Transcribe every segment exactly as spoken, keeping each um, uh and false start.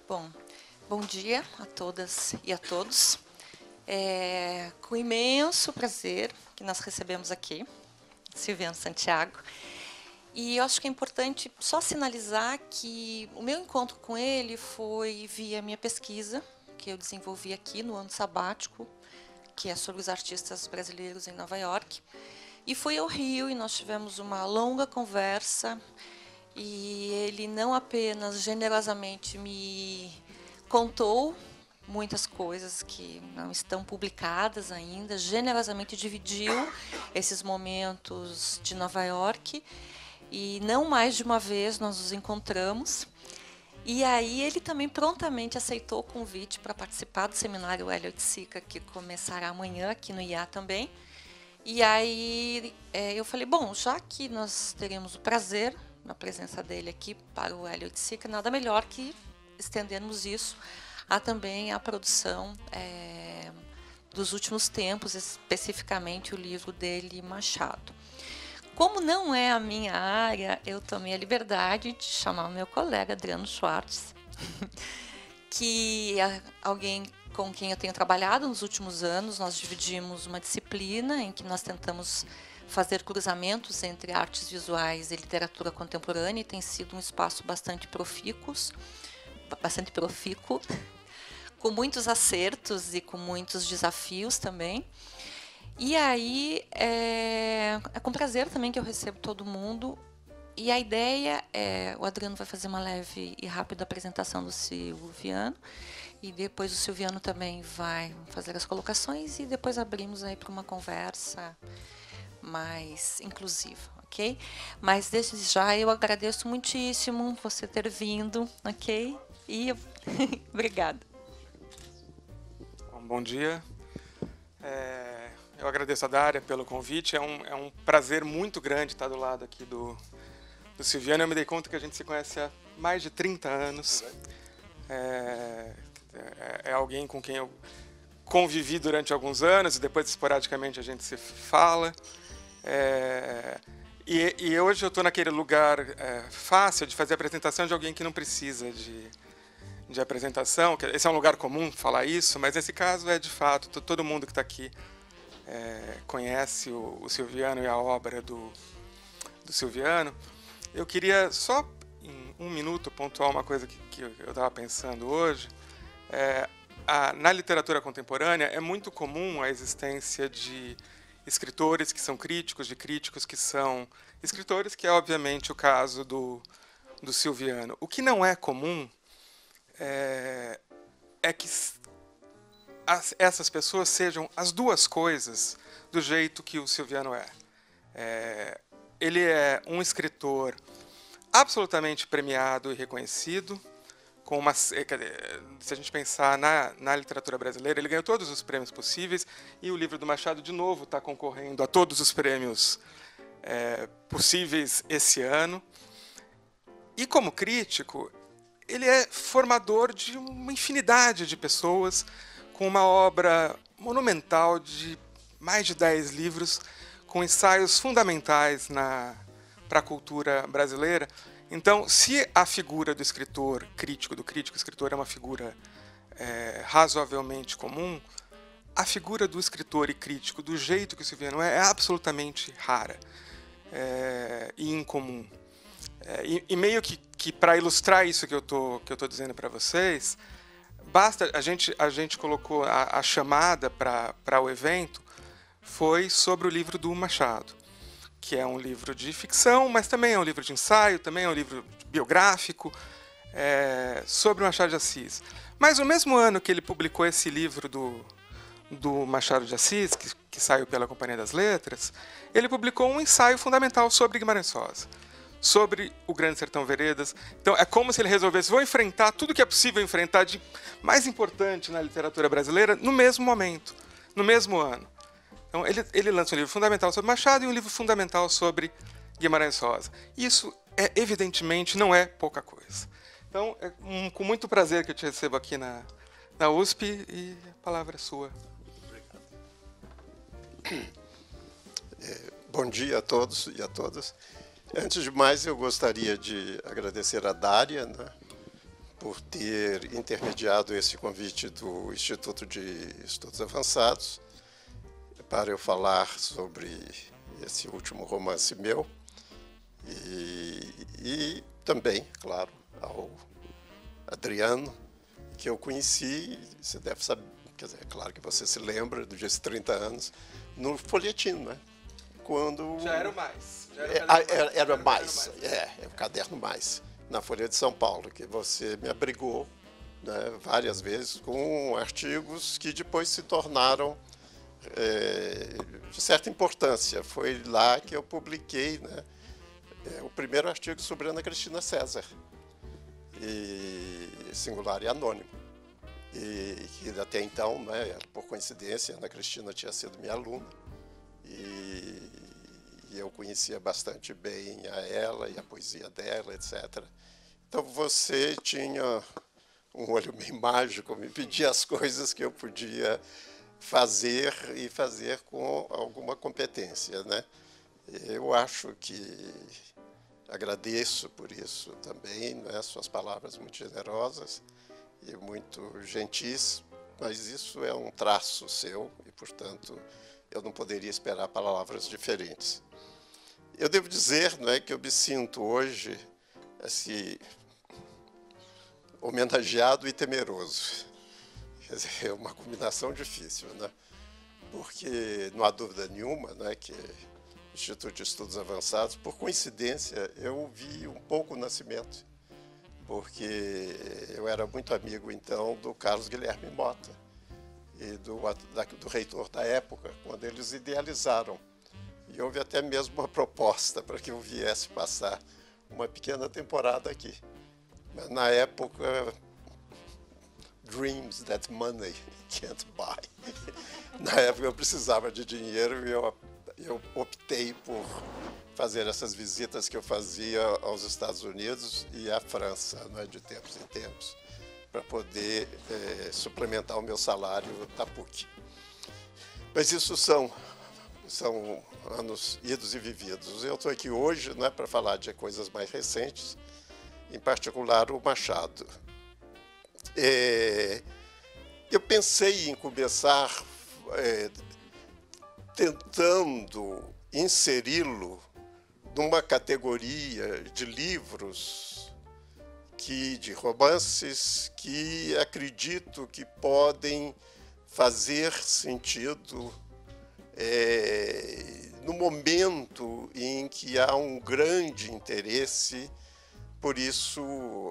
Bom, bom dia a todas e a todos. É com imenso prazer que nós recebemos aqui Silviano Santiago. E eu acho que é importante só sinalizar que o meu encontro com ele foi via minha pesquisa, que eu desenvolvi aqui no ano sabático, que é sobre os artistas brasileiros em Nova York. E fui ao Rio e nós tivemos uma longa conversa. E ele não apenas generosamente me contou muitas coisas que não estão publicadas ainda, generosamente dividiu esses momentos de Nova York. E não mais de uma vez nós nos encontramos. E aí ele também prontamente aceitou o convite para participar do seminário Elliott Sica, que começará amanhã aqui no I A também. E aí é, eu falei, bom, já que nós teremos o prazer na presença dele aqui para o Elliott Sica, nada melhor que estendermos isso a também a produção é, dos últimos tempos, especificamente o livro dele, Machado. Como não é a minha área, eu tomei a liberdade de chamar o meu colega Adriano Schwartz, que é alguém com quem eu tenho trabalhado nos últimos anos. Nós dividimos uma disciplina em que nós tentamos fazer cruzamentos entre artes visuais e literatura contemporânea, e tem sido um espaço bastante profícuo, bastante profícuo, com muitos acertos e com muitos desafios também. E aí é, é com prazer também que eu recebo todo mundo. E a ideia é, o Adriano vai fazer uma leve e rápida apresentação do Silviano, e depois o Silviano também vai fazer as colocações, e depois abrimos aí para uma conversa mais inclusiva, ok? Mas desde já eu agradeço muitíssimo você ter vindo, ok? E obrigada. Bom, bom dia. É, eu agradeço a Dária pelo convite. É um, é um prazer muito grande estar do lado aqui do, do Silviano. Eu me dei conta que a gente se conhece há mais de trinta anos. É, é, é alguém com quem eu convivi durante alguns anos e depois esporadicamente a gente se fala. É, e, e hoje eu estou naquele lugar é, fácil de fazer a apresentação de alguém que não precisa de, de apresentação. Esse é um lugar comum falar isso, mas nesse caso é de fato, todo mundo que está aqui é, conhece o, o Silviano e a obra do, do Silviano. Eu queria só em um minuto pontuar uma coisa que, que eu estava pensando hoje. É, a, na literatura contemporânea é muito comum a existência de escritores que são críticos, de críticos que são escritores, que é obviamente o caso do, do Silviano. O que não é comum é, é que as, essas pessoas sejam as duas coisas do jeito que o Silviano é. é. Ele é um escritor absolutamente premiado e reconhecido, com uma, se a gente pensar na, na literatura brasileira, ele ganhou todos os prêmios possíveis, e o livro do Machado, de novo, está concorrendo a todos os prêmios é, possíveis esse ano. E, como crítico, ele é formador de uma infinidade de pessoas, com uma obra monumental de mais de dez livros, com ensaios fundamentais para a cultura brasileira. Então, se a figura do escritor crítico, do crítico escritor, é uma figura é, razoavelmente comum, a figura do escritor e crítico, do jeito que o Silviano é, é absolutamente rara é, e incomum. É, e, e meio que, que para ilustrar isso que eu tô, que eu tô dizendo para vocês, basta a gente a gente colocou a, a chamada para o evento foi sobre o livro do Machado, que é um livro de ficção, mas também é um livro de ensaio, também é um livro biográfico, é, sobre o Machado de Assis. Mas no mesmo ano que ele publicou esse livro do, do Machado de Assis, que, que saiu pela Companhia das Letras, ele publicou um ensaio fundamental sobre Guimarães Rosa, sobre o Grande Sertão Veredas. Então é como se ele resolvesse, vou enfrentar tudo que é possível enfrentar de mais importante na literatura brasileira no mesmo momento, no mesmo ano. Então, ele, ele lança um livro fundamental sobre Machado e um livro fundamental sobre Guimarães Rosa. Isso, é, evidentemente, não é pouca coisa. Então, é um, com muito prazer que eu te recebo aqui na, na U S P, e a palavra é sua. Obrigado. É, bom dia a todos e a todas. Antes de mais, eu gostaria de agradecer a Dária, né, por ter intermediado esse convite do Instituto de Estudos Avançados para eu falar sobre esse último romance meu e, e também, claro, ao Adriano, que eu conheci, você deve saber, quer dizer, é claro que você se lembra dos trinta anos, no folhetim, né? Quando... Já era o mais. Já era, era, era, era mais, é, é o caderno mais, na Folha de São Paulo, que você me abrigou, né, várias vezes com artigos que depois se tornaram é, de certa importância. Foi lá que eu publiquei, né, é, o primeiro artigo sobre Ana Cristina César, e, singular e anônimo. E que até então, né, por coincidência, Ana Cristina tinha sido minha aluna, e, e eu conhecia bastante bem a ela e a poesia dela, etcétera. Então você tinha um olho meio mágico, me pedia as coisas que eu podia fazer e fazer com alguma competência, né? Eu acho que agradeço por isso também, né? Suas palavras muito generosas e muito gentis, mas isso é um traço seu e, portanto, eu não poderia esperar palavras diferentes. Eu devo dizer, não é, que eu me sinto hoje assim, homenageado e temeroso. Quer dizer, é uma combinação difícil, né? Porque não há dúvida nenhuma, né, que o Instituto de Estudos Avançados, por coincidência, eu vi um pouco o nascimento, porque eu era muito amigo, então, do Carlos Guilherme Mota e do, da, do reitor da época, quando eles idealizaram. E houve até mesmo uma proposta para que eu viesse passar uma pequena temporada aqui. Mas, na época, dreams that money can't buy. Na época eu precisava de dinheiro e eu, eu optei por fazer essas visitas que eu fazia aos Estados Unidos e à França, né, de tempos em tempos, para poder é, suplementar o meu salário da P U C. Mas isso são, são anos idos e vividos. Eu estou aqui hoje, não é, para falar de coisas mais recentes, em particular o Machado. É, eu pensei em começar é, tentando inseri-lo numa categoria de livros, que, de romances, que acredito que podem fazer sentido é, no momento em que há um grande interesse. Por isso,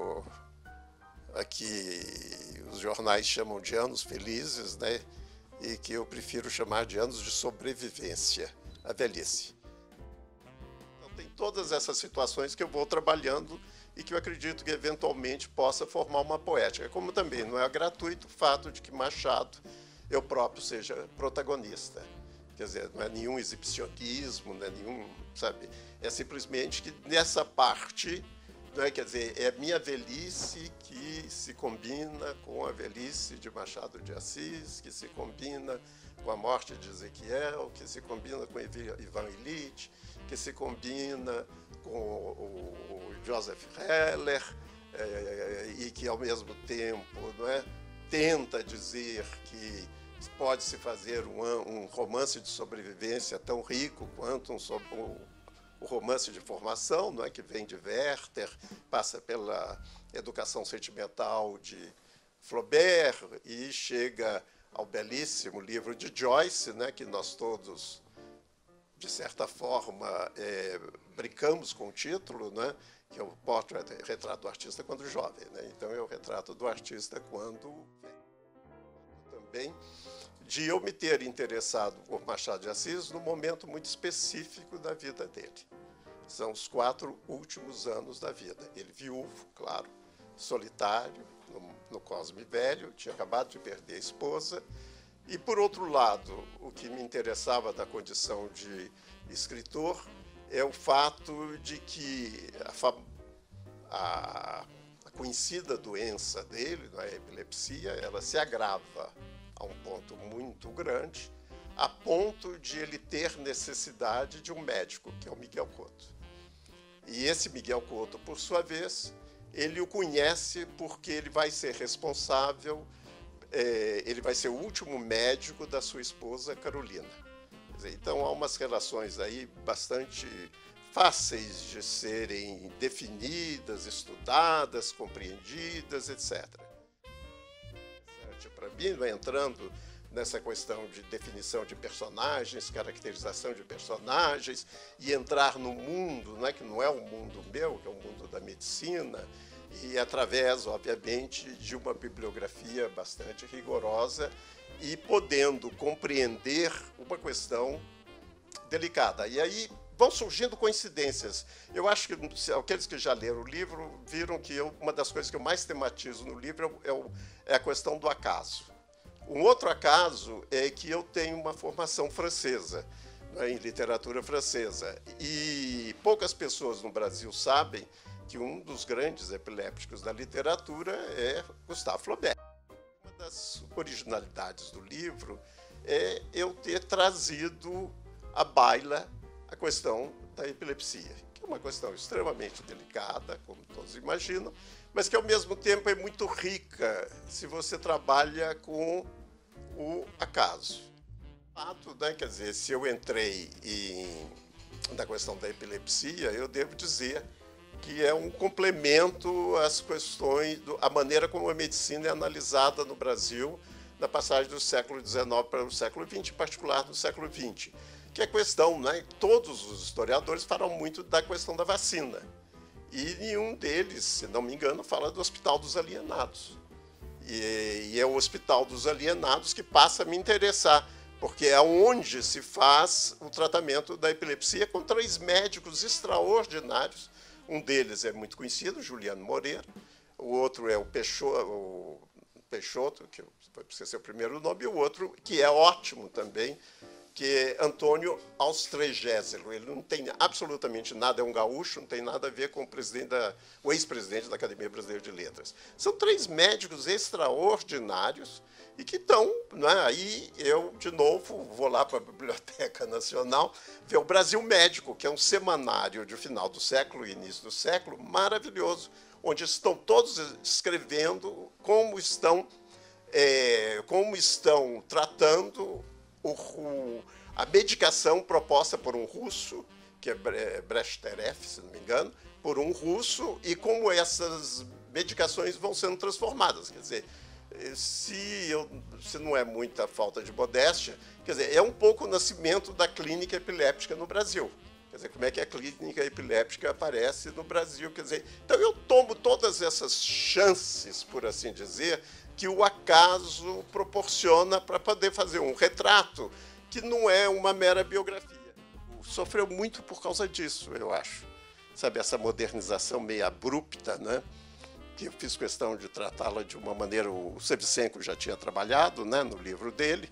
aqui os jornais chamam de anos felizes, né? E que eu prefiro chamar de anos de sobrevivência, a velhice. Então, tem todas essas situações que eu vou trabalhando e que eu acredito que eventualmente possa formar uma poética. Como também não é gratuito o fato de que Machado, eu próprio, seja protagonista. Quer dizer, não é nenhum exibicionismo, não é nenhum, sabe? É simplesmente que nessa parte... Não é? Quer dizer, é minha velhice que se combina com a velhice de Machado de Assis, que se combina com a morte de Ezequiel, que se combina com Ivan Illich, que se combina com o Joseph Heller, é, e que, ao mesmo tempo, não é, tenta dizer que pode-se fazer um, um romance de sobrevivência tão rico quanto um, um o romance de formação, não é, que vem de Werther, passa pela educação sentimental de Flaubert e chega ao belíssimo livro de Joyce, né, que nós todos, de certa forma, é, brincamos com o título, né, que é o Portrait, retrato do artista quando jovem. Né? Então, é o retrato do artista quando velho. Também de eu me ter interessado por Machado de Assis num momento muito específico da vida dele. São os quatro últimos anos da vida. Ele viúvo, claro, solitário, no, no Cosme Velho, tinha acabado de perder a esposa. E, por outro lado, o que me interessava da condição de escritor é o fato de que a, a, a conhecida doença dele, a epilepsia, ela se agrava a um ponto muito grande, a ponto de ele ter necessidade de um médico, que é o Miguel Couto. E esse Miguel Couto, por sua vez, ele o conhece porque ele vai ser responsável, é, ele vai ser o último médico da sua esposa, Carolina. Quer dizer, então, há umas relações aí bastante fáceis de serem definidas, estudadas, compreendidas, etcétera. Para mim, vai entrando nessa questão de definição de personagens, caracterização de personagens, e entrar no mundo, né, que não é o mundo meu, que é o mundo da medicina, e através, obviamente, de uma bibliografia bastante rigorosa e podendo compreender uma questão delicada. E aí vão surgindo coincidências. Eu acho que aqueles que já leram o livro viram que eu, uma das coisas que eu mais tematizo no livro é, o, é a questão do acaso. Um outro acaso é que eu tenho uma formação francesa, né, em literatura francesa, e poucas pessoas no Brasil sabem que um dos grandes epilépticos da literatura é Gustave Flaubert. Uma das originalidades do livro é eu ter trazido à baila a questão da epilepsia, que é uma questão extremamente delicada, como todos imaginam, mas que ao mesmo tempo é muito rica se você trabalha com o acaso. Fato, né, quer dizer, se eu entrei em, na questão da epilepsia, eu devo dizer que é um complemento às questões, do, a maneira como a medicina é analisada no Brasil na passagem do século dezenove para o século vinte, em particular no século vinte, que é a questão, né, todos os historiadores falam muito da questão da vacina, e nenhum deles, se não me engano, fala do Hospital dos Alienados. E, e é o Hospital dos Alienados que passa a me interessar, porque é onde se faz o tratamento da epilepsia com três médicos extraordinários. Um deles é muito conhecido, Juliano Moreira, o outro é o Peixoto, o Peixoto, que foi ser o primeiro nome, e o outro, que é ótimo também, que é Antônio Austrégésilo. Ele não tem absolutamente nada, é um gaúcho, não tem nada a ver com o, presidente da, o ex-presidente da Academia Brasileira de Letras. São três médicos extraordinários e que estão, né, aí eu, de novo, vou lá para a Biblioteca Nacional ver o Brasil Médico, que é um semanário de final do século e início do século, maravilhoso, onde estão todos escrevendo como estão, é, como estão tratando O, a medicação proposta por um russo, que é Brechterev, se não me engano, por um russo, e como essas medicações vão sendo transformadas. Quer dizer, se, eu, se não é muita falta de modéstia, quer dizer, é um pouco o nascimento da clínica epiléptica no Brasil. Quer dizer, como é que a clínica epiléptica aparece no Brasil. Quer dizer, então eu tomo todas essas chances, por assim dizer, que o acaso proporciona para poder fazer um retrato que não é uma mera biografia. Sofreu muito por causa disso, eu acho. Sabe, essa modernização meio abrupta, né? Que eu fiz questão de tratá-la de uma maneira... O Sevchenko já tinha trabalhado, né, no livro dele,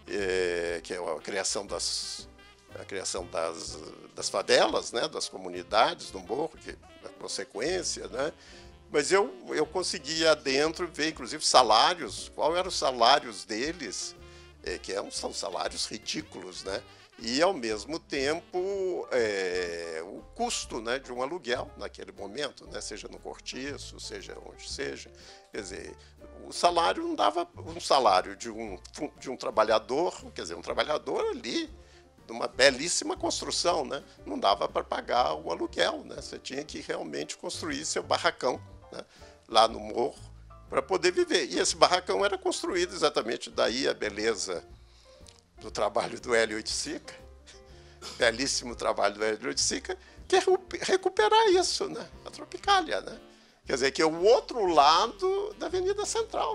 é, que é a criação das, a criação das, das favelas, né, das comunidades do morro, que é a consequência, né? Mas eu, eu conseguia dentro ver, inclusive, salários, qual eram os salários deles, é, que é, são salários ridículos, né? E, ao mesmo tempo, é, o custo, né, de um aluguel naquele momento, né, seja no cortiço, seja onde seja. Quer dizer, o salário não dava um salário de um, de um trabalhador, quer dizer, um trabalhador ali, de uma belíssima construção, né? Não dava para pagar o aluguel, né? Você tinha que realmente construir seu barracão, né, lá no morro, para poder viver. E esse barracão era construído exatamente, daí a beleza do trabalho do Hélio Oiticica, belíssimo trabalho do Hélio Oiticica, que é recuperar isso, né, a Tropicália, né? Quer dizer, que é o outro lado da Avenida Central.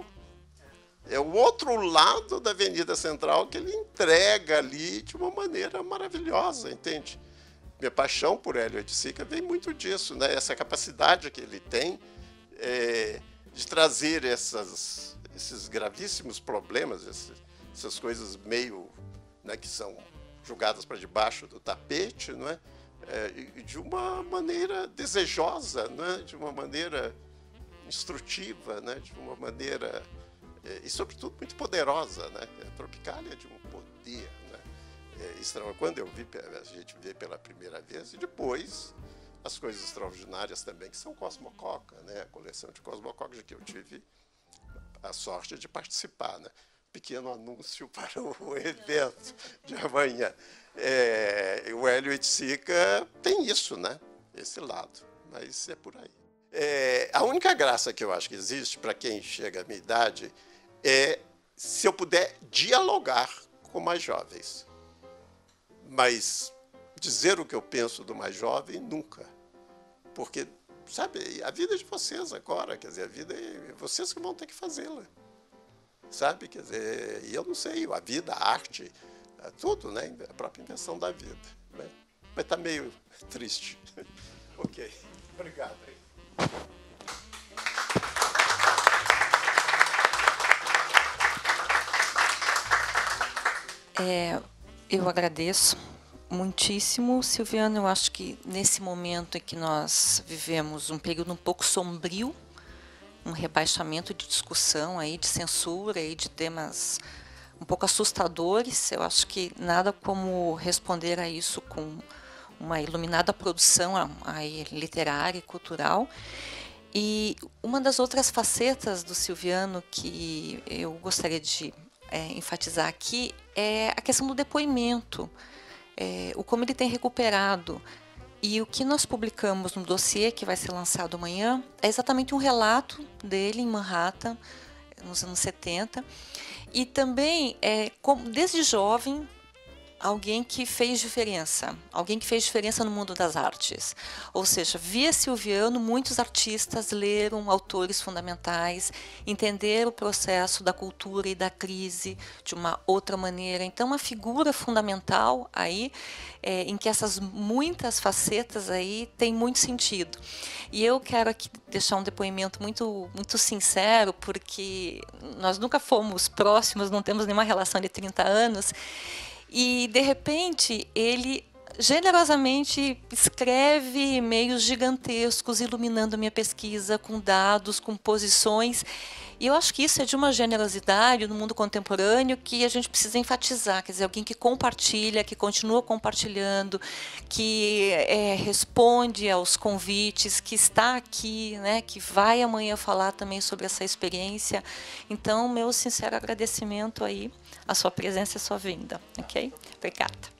É o outro lado da Avenida Central que ele entrega ali de uma maneira maravilhosa, entende? Minha paixão por Hélio Oiticica vem muito disso, né? Essa capacidade que ele tem é, de trazer essas, esses gravíssimos problemas, esses, essas coisas meio, né, que são jogadas para debaixo do tapete, não é? É, de uma maneira desejosa, né? De uma maneira instrutiva, né? De uma maneira, é, e sobretudo muito poderosa, né? A Tropicália é de um poder, né? É, quando eu vi, a gente vê pela primeira vez, e depois as coisas extraordinárias também, que são Cosmococa, né? A coleção de Cosmococa, de que eu tive a sorte de participar, né? Pequeno anúncio para o evento de amanhã. É, o Hélio Oiticica tem isso, né? Esse lado, mas é por aí. É, a única graça que eu acho que existe para quem chega à minha idade é se eu puder dialogar com mais jovens. Mas dizer o que eu penso do mais jovem, nunca. Porque, sabe, a vida é de vocês agora, quer dizer, a vida é vocês que vão ter que fazê-la. Sabe, quer dizer, e eu não sei, a vida, a arte, tudo, né? A própria invenção da vida. Né? Mas está meio triste. Ok, obrigado. É, eu agradeço muitíssimo, Silviano. Eu acho que nesse momento em que nós vivemos um período um pouco sombrio, um rebaixamento de discussão, aí, de censura, aí, de temas um pouco assustadores, eu acho que nada como responder a isso com uma iluminada produção aí, literária e cultural. E uma das outras facetas do Silviano que eu gostaria de é, enfatizar aqui é a questão do depoimento, é, o como ele tem recuperado. E o que nós publicamos no dossiê, que vai ser lançado amanhã, é exatamente um relato dele em Manhattan, nos anos setenta. E também, é, como, desde jovem, alguém que fez diferença, alguém que fez diferença no mundo das artes. Ou seja, via Silviano, muitos artistas leram autores fundamentais, entenderam o processo da cultura e da crise de uma outra maneira. Então, uma figura fundamental aí, é, em que essas muitas facetas aí têm muito sentido. E eu quero aqui deixar um depoimento muito, muito sincero, porque nós nunca fomos próximos, não temos nenhuma relação de trinta anos, e, de repente, ele generosamente escreve e-mails gigantescos, iluminando a minha pesquisa com dados, com posições. E eu acho que isso é de uma generosidade no mundo contemporâneo que a gente precisa enfatizar. Quer dizer, alguém que compartilha, que continua compartilhando, que é, responde aos convites, que está aqui, né, que vai amanhã falar também sobre essa experiência. Então, meu sincero agradecimento aí, a sua presença e a sua vinda. Ok? Obrigada.